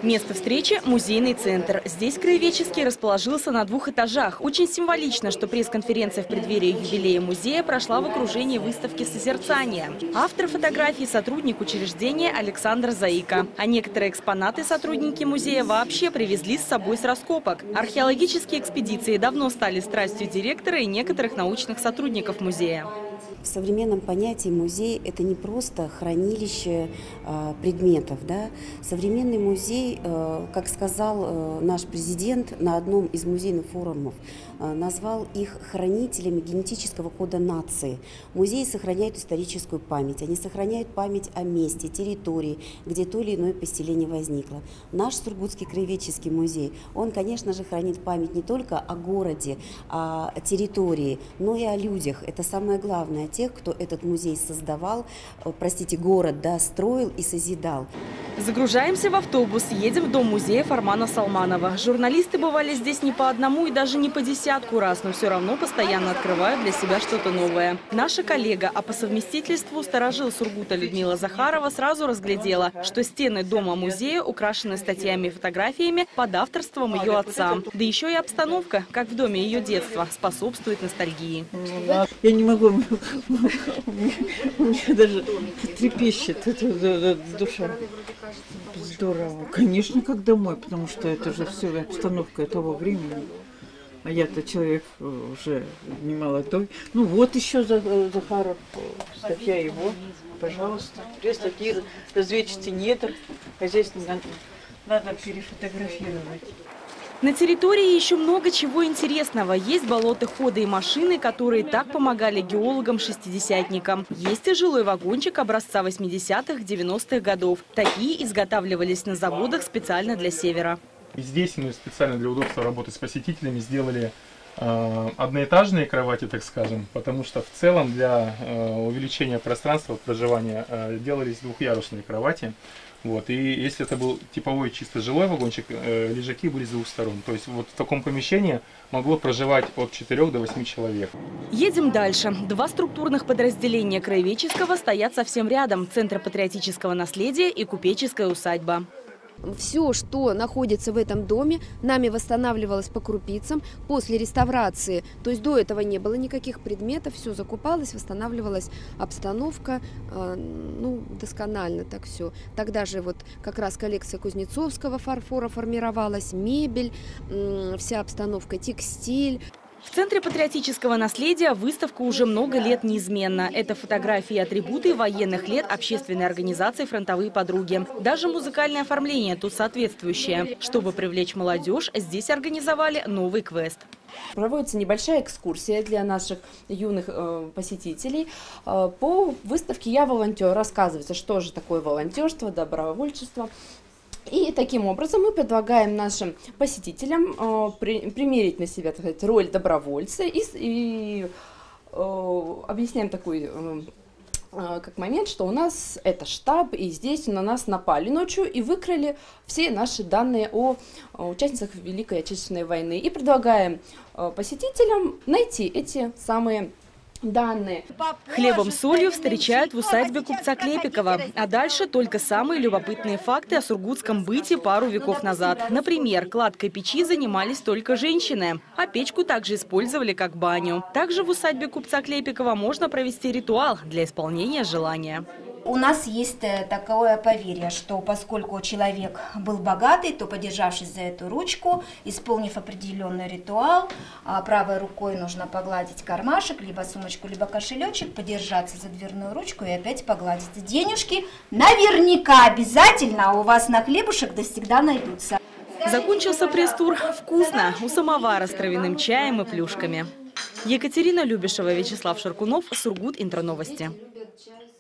Место встречи – музейный центр. Здесь краеведческий расположился на 2 этажах. Очень символично, что пресс-конференция в преддверии юбилея музея прошла в окружении выставки «Созерцание». Автор фотографии – сотрудник учреждения Александр Заика. А некоторые экспонаты сотрудники музея вообще привезли с собой с раскопок. Археологические экспедиции давно стали страстью директора и некоторых научных сотрудников музея. В современном понятии музей – это не просто хранилище предметов. Да? Современный музей, как сказал наш президент на одном из музейных форумов, назвал их хранителями генетического кода нации. Музеи сохраняют историческую память, они сохраняют память о месте, территории, где то или иное поселение возникло. Наш Сургутский краеведческий музей, он, конечно же, хранит память не только о городе, о территории, но и о людях. Это самое главное. Тех, кто этот музей создавал, город, да, строил и созидал. Загружаемся в автобус, едем в дом музея Фармана Салманова. Журналисты бывали здесь не по одному и даже не по 10 раз, но все равно постоянно открывают для себя что-то новое. Наша коллега, а по совместительству старожил Сургута Людмила Захарова, сразу разглядела, что стены дома музея украшены статьями и фотографиями под авторством ее отца. Да еще и обстановка, как в доме ее детства, способствует ностальгии. Я не могу, у меня даже трепещет эта душа. Здорово. Конечно, как домой, потому что это же все обстановка того времени. А я-то человек уже не молодой. Ну вот еще Захаров, статья его, пожалуйста. Такие разведчицы недр, а здесь надо перефотографировать. На территории еще много чего интересного. Есть болотоходы и машины, которые так помогали геологам-шестидесятникам. Есть и жилой вагончик образца 80-х, 90-х годов. Такие изготавливались на заводах специально для Севера. И здесь мы специально для удобства работы с посетителями сделали одноэтажные кровати, так скажем, потому что в целом для увеличения пространства проживания делались двухъярусные кровати. Вот. И если это был типовой чисто жилой вагончик, лежаки были с 2 сторон. То есть вот в таком помещении могло проживать от 4 до 8 человек. Едем дальше. 2 структурных подразделения краеведческого стоят совсем рядом. Центр патриотического наследия и купеческая усадьба. Все, что находится в этом доме, нами восстанавливалось по крупицам после реставрации. То есть до этого не было никаких предметов, все закупалось, восстанавливалась обстановка, досконально так все. Тогда же вот как раз коллекция кузнецовского фарфора формировалась, мебель, вся обстановка, текстиль. В Центре патриотического наследия выставка уже много лет неизменна. Это фотографии и атрибуты военных лет общественной организации «Фронтовые подруги». Даже музыкальное оформление тут соответствующее. Чтобы привлечь молодежь, здесь организовали новый квест. Проводится небольшая экскурсия для наших юных посетителей. По выставке «Я волонтер» рассказывается, что же такое волонтерство, добровольчество. И таким образом мы предлагаем нашим посетителям примерить на себя, так сказать, роль добровольца и объясняем такой как момент, что у нас это штаб, и здесь на нас напали ночью и выкрали все наши данные о участницах Великой Отечественной войны. И предлагаем посетителям найти эти самые данные. Хлебом-солью встречают в усадьбе купца Клепикова. А дальше только самые любопытные факты о сургутском быте пару веков назад. Например, кладкой печи занимались только женщины, а печку также использовали как баню. Также в усадьбе купца Клепикова можно провести ритуал для исполнения желания. У нас есть такое поверье, что поскольку человек был богатый, то, подержавшись за эту ручку, исполнив определенный ритуал, правой рукой нужно погладить кармашек, либо сумочку, либо кошелечек, подержаться за дверную ручку и опять погладить. Денежки наверняка обязательно у вас на хлебушек всегда найдутся. Закончился пресс-тур вкусно, у самовара с травяным чаем и плюшками. Екатерина Любешева, Вячеслав Шаркунов, Сургут, Интро новости.